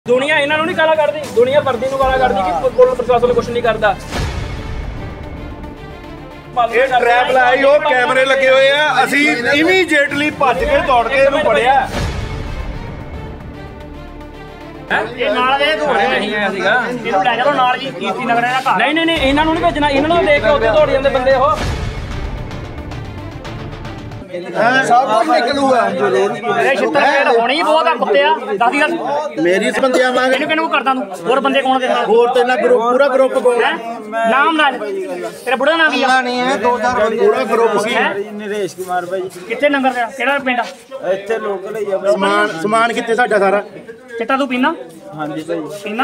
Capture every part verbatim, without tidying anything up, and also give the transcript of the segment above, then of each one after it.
दुनिया इन्होंने नहीं गाला कढ़दी, दुनिया वर्दी नूं गाला कढ़दी कि पुलिस प्रशासन कुछ नहीं करता। ਇਹ ਟ੍ਰੈਪ ਲਾਈ ਉਹ ਕੈਮਰੇ ਲੱਗੇ ਹੋਏ ਆ, ਅਸੀਂ ਇਮੀਡੀਏਟਲੀ ਭੱਜ ਕੇ ਦੌੜ ਕੇ ਇਹਨੂੰ ਫੜਿਆ। ਇਹ ਨਾਲ ਦੇ ਦੌੜਿਆ ਨਹੀਂ ਆਇਆ ਸੀਗਾ, ਇਹਨੂੰ ਲੈ ਜਾਓ ਨਾਲ ਜੀ ਕੀਰਤੀ ਨਗਰ ਦਾ ਘਰ। ਨਹੀਂ ਨਹੀਂ ਨਹੀਂ ਇਹਨਾਂ ਨੂੰ ਨਹੀਂ ਭੇਜਣਾ, ਇਹਨਾਂ ਨੂੰ ਦੇਖ ਕੇ ਉੱਥੇ ਦੌੜ ਜਾਂਦੇ ਬੰਦੇ ਉਹ। सब कुछ निकलूगा ਮੇਰੇ ਛਿੱਤਰ ਫੇਰ ਹੋਣੀ ਹੀ ਬਹੁਤ ਆ ਕੁੱਤਿਆ। ਦਾਦੀ ਗੱਲ मेरी बंदियां मांगे ਇਹਨੂੰ ਕਿਹਨੂੰ ਕਰਦਾ ਤੂੰ? ਹੋਰ ਬੰਦੇ ਕੌਣ ਦੇ ਨਾਲ? और तेना ग्रुप पूरा ग्रुप को ਨਾਮ ਨਾਲ ਤੇਰਾ ਬੁੜਾ ਨਾਮ ਕੀ ਆ? नहीं है दो चार पूरा ग्रुप ਨਰੇਸ਼ ਕੁਮਾਰ ਭਾਈ ਕਿੱਥੇ ਨੰਬਰ ਤੇਰਾ? ਕਿਹੜਾ ਪਿੰਡ ਆ? ਇੱਥੇ ਲੋਕਲ ਹੀ ਆ समान समान कितने साडा सारा ਚਿੱਟਾ ਤੂੰ ਪੀਣਾ? ਹਾਂਜੀ ਭਾਈ ਪੀਣਾ?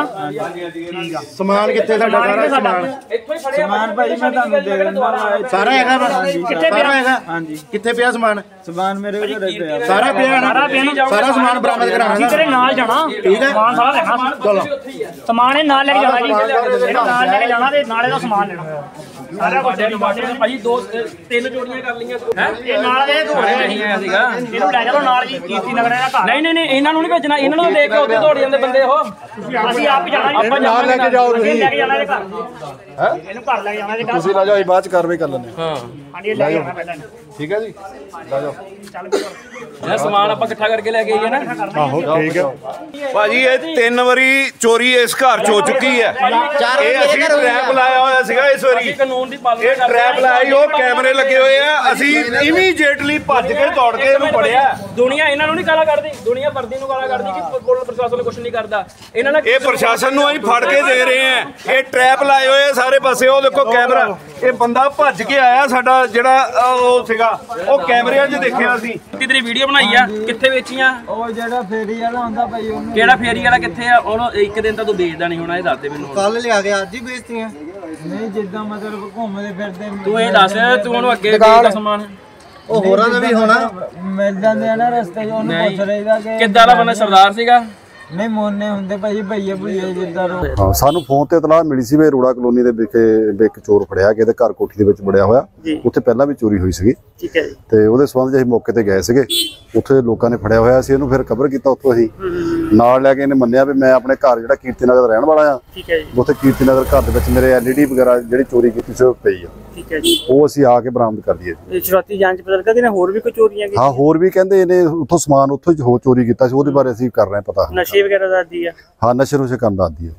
ਠੀਕ ਆ। समान कितने साडा सारा समान ਇੱਥੋਂ ਹੀ ਫੜਿਆ ਸਮਾਨ ਭਾਈ ਮੈਂ ਤੁਹਾਨੂੰ ਦੇ ਦਿੰਦਾ सारा हैगा वा? ਕਿੱਥੇ सारा ਪਿਆ? हैगा ਹਾਂਜੀ कितने पिया समान ਸਮਾਨ ਮੇਰੇ ਘਰੇ ਪਿਆ सारा पिया ना ਸਾਰਾ ਪਿਆ ਨਾ? सारा समान बरामद ਅਸੀਂ कराना ਤੇਰੇ ਨਾਲ ਜਾਣਾ, ਠੀਕ ਹੈ। ਸਮਾਨ ਸਾਰਾ ਲੈਣਾ। चलो ਸਮਾਨ ਇਹ ਨਾਲ ਲੈ ਕੇ ਜਾਣਾ ਜੀ, ਇਹਨੂੰ ਨਾਲ ਲੈ ਕੇ ਜਾਣਾ ਤੇ ਨਾਲੇ ਦਾ ਸਮਾਨ ਲੈਣਾ ਸਾਰਾ ਕੁਝ। ਭਾਜੀ ਦੋ ਤਿੰਨ ਜੋੜੀਆਂ ਕਰ ਲਈਆਂ ਹੈ, ਇਹ ਨਾਲ ਦੇ ਦੌੜਿਆ ਨਹੀਂ ਆਇਆ ਸੀਗਾ, ਇਹਨੂੰ ਲੈ ਜਾਓ ਨਾਲ ਜੀ ਕੀਰਤੀ ਨਗਰ ਦਾ ਘਰ। ਨਹੀਂ ਨਹੀਂ ਨਹੀਂ ਇਹਨਾਂ ਨੂੰ ਨਹੀਂ ਭੇਜਣਾ, ਇਹਨਾਂ ਨੂੰ ਦੇਖ ਕੇ ਉੱਥੇ ਦੌੜ ਜਾਂਦੇ ਬੰਦੇ ਉਹ। ਅਸੀਂ ਆਪ ਹੀ ਜਾਣਾ ਜੀ, ਆਪਾਂ ਨਾਲ ਲੈ ਕੇ ਜਾਓ, ਤੁਸੀਂ ਲੈ ਕੇ ਜਾਣਾ ਇਹਦੇ ਘਰ ਹੈ, ਇਹਨੂੰ ਘਰ ਲੈ ਕੇ ਜਾਣਾ ਇਹਦੇ ਘਰ। ਤੁਸੀਂ ਲੈ ਜਾਓ, ਅਸੀਂ ਬਾਅਦ ਚ ਕਾਰਵਾਈ ਕਰ ਲੈਂਦੇ ਹਾਂ। ਹਾਂਜੀ ਲੈ ਕੇ ਜਾਣਾ ਪਹਿਲਾਂ, ਠੀਕ ਹੈ ਜੀ, ਲੈ ਜਾਓ। ਚੱਲ ਵੀ ਇਹ ਸਮਾਨ ਆਪਾਂ ਇਕੱਠਾ ਕਰਕੇ ਲੈ ਕੇ ਆਈਏ ਨਾ। ਆਹੋ ਠੀਕ ਹੈ ਭਾਜੀ ਇਹ ਤਿੰਨ ਵਾਰੀ ਚੋਰੀ ਇਸ ਘਰ ਚ ਹੋ ਚੁੱਕੀ ਹੈ। ਇਹ ਅਸੀਂ ਟ੍ਰੈਪ ਲਾਇਆ ਹੋਇਆ ਸੀਗਾ ਇਸ ਵਾਰੀ। ਕਾਨੂੰਨ ਦੀ ਪਾਲਣਾ ਇਹ ਟ੍ਰੈਪ ਲਾਈ ਉਹ ਕੈਮਰੇ ਲੱਗੇ ਹੋਏ ਆ, ਅਸੀਂ ਇਮੀਡੀਏਟਲੀ ਭੱਜ ਕੇ ਦੌੜ ਕੇ ਇਹਨੂੰ ਫੜਿਆ। ਦੁਨੀਆ ਇਹਨਾਂ ਨੂੰ ਨਹੀਂ ਗਾਲਾ ਕੱਢਦੀ, ਦੁਨੀਆ ਵਰਦੀ ਨੂੰ ਗਾਲਾ ਕੱਢਦੀ ਕਿ ਪੁਲਿਸ ਪ੍ਰਸ਼ਾਸਨ ਕੁਝ ਨਹੀਂ ਕਰਦਾ। ਇਹਨਾਂ ਨਾਲ ਇਹ ਪ੍ਰਸ਼ਾਸਨ ਨੂੰ ਅਸੀਂ ਫੜ ਕੇ ਦੇ ਰਹੇ ਆ। ਇਹ ਟ੍ਰੈਪ ਲਾਏ ਹੋਏ ਆ ਸਾਰੇ ਪਾਸੇ, ਉਹ ਦੇਖੋ ਕੈਮਰਾ। ਇਹ ਬੰਦਾ ਭੱਜ ਕੇ ਆਇਆ, ਸਾਡਾ ਜਿਹੜਾ ਅਹ, ਉਹ ਸੀਗਾ ਉਹ ਕੈਮਰਿਆਂ 'ਚ ਦੇਖਿਆ ਸੀ। ਤੇਰੀ ਵੀਡੀਓ ਬਣਾਈ ਆ, ਕਿੱਥੇ ਵੇਚੀਆਂ? ਉਹ ਜਿਹੜਾ ਫੇਰੀ ਵਾਲਾ ਹੁੰਦਾ ਭਾਈ ਉਹਨੂੰ ਕਿਹੜਾ ਫੇਰੀ ਵਾਲਾ ਕਿੱਥੇ ਆ? ਉਹਨੂੰ ਇੱਕ ਦਿਨ ਤਾਂ ਤੂੰ ਵੇਚਦਾ ਨਹੀਂ ਹੋਣਾ, ਇਹ ਦੱਸ ਦੇ ਮੈਨੂੰ। कल लिया के आज ही बेचती हैं ਨਹੀਂ ਜਿੱਦਾਂ ਮਤਲਬ ਘੁੰਮਦੇ ਫਿਰਦੇ ਤੂੰ ਇਹ ਦੱਸ, ਤੂੰ ਉਹਨੂੰ ਅੱਗੇ ਵੇਚਦਾ ਸਮਾਨ? ਉਹ ਹੋਰਾਂ ਦਾ ਵੀ ਹੋਣਾ ਮਿਲ ਜਾਂਦੇ ਆ ਨਾ ਰਸਤੇ 'ਚ, ਉਹਨੂੰ ਪੁੱਛ ਲਈਦਾ ਕਿ ਕਿੱਦਾਂ ਦਾ ਬੰਦਾ? ਸਰਦਾਰ ਸੀਗਾ? ਨਹੀਂ ਮੋਨੇ ਹੁੰਦੇ ਭਾਈ ਭਈਏ ਭਈਏ ਜਿੱਦਾਂ ਰੋ ਹਾਂ, ਸਾਨੂੰ ਫੋਨ ਤੇ ਇਤਲਾਹ ਮਿਲੀ ਸੀ ਵੀ ਰੋੜਾ ਕਲੋਨੀ ਦੇ ਵਿਖੇ ਇੱਕ ਚੋਰ ਫੜਿਆ ਕਿ ਇਹਦੇ ਘਰ ਕੋਠੀ ਦੇ ਵਿੱਚ ਵੜਿਆ ਹੋਇਆ। ਉੱਥੇ ਪਹਿਲਾਂ ਵੀ ਚੋਰੀ ਹੋਈ ਸੀਗੀ, ਠੀਕ ਹੈ ਜੀ। ਤੇ ਉਹਦੇ ਸੰਬੰਧ 'ਚ ਅਸੀਂ ਮੌਕੇ ਤੇ ਗਏ ਸੀਗੇ। ਉੱਥੇ ਲੋਕਾਂ ਨੇ ਫੜਿਆ ਹੋਇਆ ਸੀ ਇਹਨੂੰ, ਫਿਰ ਕਵਰ ਕੀਤਾ। ਉੱਥੋਂ ਅਸੀਂ ਨਾਲ ਲੈ ਕੇ ਇਹਨੇ ਮੰਨਿਆ ਵੀ ਮੈਂ ਆਪਣੇ ਘਰ ਜਿਹੜਾ ਕੀਰਤੀ ਨਗਰ ਦਾ ਰਹਿਣ ਵਾਲਾ ਆ। ਠੀਕ ਹੈ ਜੀ, ਉੱਥੇ ਕੀਰਤੀ ਨਗਰ ਘਰ ਦੇ ਵਿੱਚ ਮੇਰੇ ਐਲਈਡੀ ਵਗੈਰਾ ਜਿਹੜੀ ਚੋਰੀ ਕੀਤੀ ਸੀ ਉਹ ਪਈ ਆ। ਠੀਕ ਹੈ ਜੀ। ਉਹ ਅਸੀਂ ਆ ਕੇ ਬਰਾਮਦ ਕਰ ਲਈਏ ਜੀ। ਇਹ ਸ਼ੁਰੂਆਤੀ ਜਾਂਚ ਪਤਾ ਲੱਗਾ ਕਿ ਹੋਰ ਵੀ ਕੋਈ ਚੋਰੀਆਂ ਹਾਂ, ਹੋਰ ਵੀ ਕਹਿੰਦੇ ਇਹਨੇ ਉੱਥੋਂ ਸਮਾਨ ਉੱਥੋਂ ਹੀ ਹੋ ਚੋਰੀ ਕੀਤਾ ਸੀ, ਉਹਦੇ ਬਾਰੇ ਅਸੀਂ ਕਰ ਰਹੇ ਹਾਂ ਪਤਾ। ਨਸ਼ੇ ਵਗੈਰਾ ਦਾ ਆਦੀ ਆ? ਹਾਂ, ਨਸ਼ੇ ਨੁਸ਼ੇ ਕਰਨ ਦਾ ਆਦੀ ਹੈ।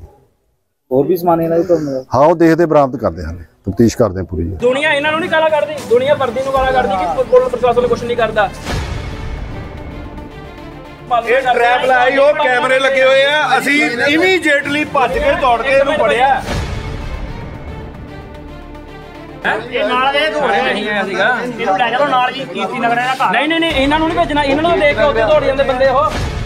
ਹੋਰ ਵੀ ਸਮਾਨ ਇਹਨਾਂ ਦੇ ਤੋਂ ਹਾਂ, ਉਹ ਦੇਖਦੇ ਬਰਾਮਦ ਕਰਦੇ ਹਾਂ, ਤਫਤੀਸ਼ ਕਰਦੇ ਹਾਂ ਪੂਰੀ। ਦੁਨੀਆ ਇਹਨਾਂ ਨੂੰ ਨਹੀਂ ਗਾਲਾ ਕੱਢਦੀ, ਦੁਨੀਆ ਵਰਦੀ ਨੂੰ ਗਾਲਾ ਕੱਢਦੀ ਕਿ ਪੁਲਿਸ ਪ੍ਰਸ਼ਾਸਨ ਕੁਝ ਨਹੀਂ ਕਰਦਾ। ਇਹ ਟ੍ਰੈਪ ਲਾਈ ਉਹ ਕੈਮਰੇ ਲੱਗੇ ਹੋਏ ਆ, ਅਸੀਂ ਇਮੀਡੀਏਟਲੀ ਭੱਜ ਕੇ ਦੌੜ ਕੇ ਇਹਨੂੰ ਫੜਿਆ। ਇਹ ਨਾਲ ਦੇ ਦੌੜਿਆ ਨਹੀਂ ਆਇਆ ਸੀਗਾ, ਇਹਨੂੰ ਲੈ ਜਾਓ ਨਾਲ ਜੀ ਕੀਰਤੀ ਨਗਰ ਦਾ ਘਰ। ਨਹੀਂ ਨਹੀਂ ਨਹੀਂ ਇਹਨਾਂ ਨੂੰ ਨਹੀਂ ਭੇਜਣਾ, ਇਹਨਾਂ ਨੂੰ ਦੇਖ ਕੇ ਉੱਥੇ ਦੌੜ ਜਾਂਦੇ ਬੰਦੇ ਉਹ।